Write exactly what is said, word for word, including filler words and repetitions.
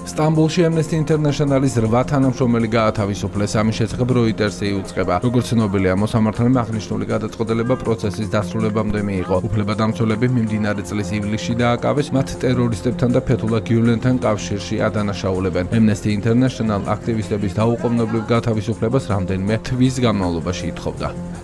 სტამბოლში Amnesty International-ის რვა თანამშრომელი გაათავისუფლეს, ამის შესახებ Reuters-ი იუწყება. Როგორც ცნობილია, მოსამართლემ აღნიშნული გადაწყვეტილება პროცესის დასრულებამდე მიიღო. უფლებადამცველები მიმდინარე წლის ივლისში დააკავეს მათ ტერორისტებთან და Fethullah Gulenთან კავშირში ადანაშაულებენ. Amnesty International აქტივისტების დაუყოვნებლივ გათავისუფლებას რამდენიმე თვის განმავლობაში ითხოვდა.